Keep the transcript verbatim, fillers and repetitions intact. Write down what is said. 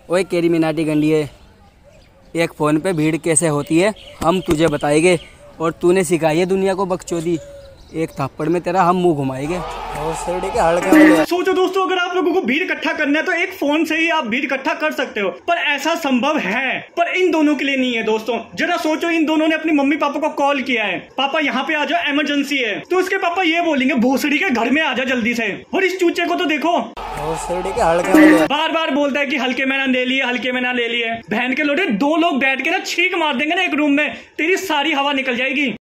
ओए केरी मिनाटी गंडिये, एक फ़ोन पे भीड़ कैसे होती है हम तुझे बताएंगे, और तूने सिखाई है दुनिया को बकचोदी। एक थप्पड़ में तेरा हम मुंह घुमाएंगे। सोचो दोस्तों, अगर आप लोगों को भीड़ इकट्ठा करना है तो एक फोन से ही आप भीड़ इकट्ठा कर सकते हो, पर ऐसा संभव है, पर इन दोनों के लिए नहीं है दोस्तों। जरा सोचो, इन दोनों ने अपनी मम्मी पापा को कॉल किया है, पापा यहाँ पे आ जाओ, इमरजेंसी है, तो उसके पापा ये बोलेंगे भोसड़ी के घर में आ जा जल्दी से। और इस चूचे को तो देखो, बार बार बोलता है कि हल्के में ना ले लिए, हल्के में ना ले लिए। बहन के लोटे, दो लोग बैठ के ना छींक मार देंगे ना एक रूम में, तेरी सारी हवा निकल जाएगी।